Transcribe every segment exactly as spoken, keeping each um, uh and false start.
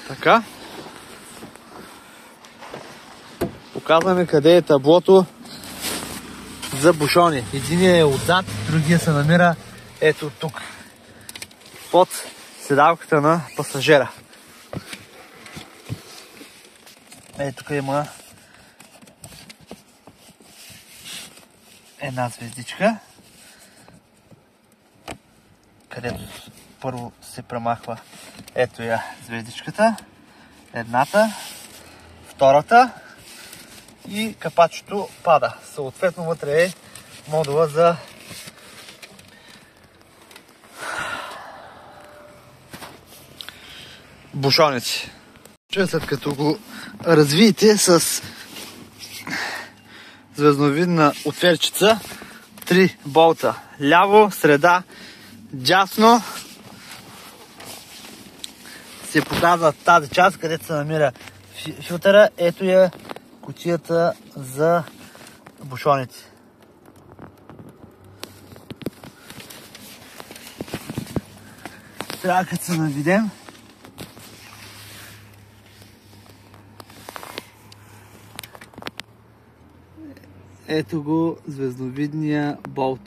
Така. Показваме къде е таблото за бушони. Единият е отзад, другия се намира ето тук. Под седалката на пасажера. Ето тук има една звездичка, където първо се премахва ето я звездичката, едната, втората и капачето пада. Съответно вътре е модула за бушоници. След като го развиете с звездновидна отверчица, три болта ляво, среда, дясно, се показва тази част, където се намира филтъра. Ето я кутията за бушоници. Трябва като се наведем. Ето го звездновидния болт.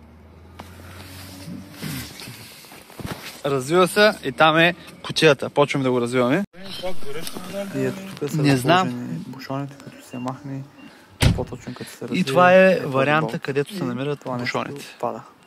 Развива се и там е кутията. Почваме да го развиваме. И ето тук са разположени бушоните, като се махне по-точно като се развива. И това е варианта, където се намират бушоните.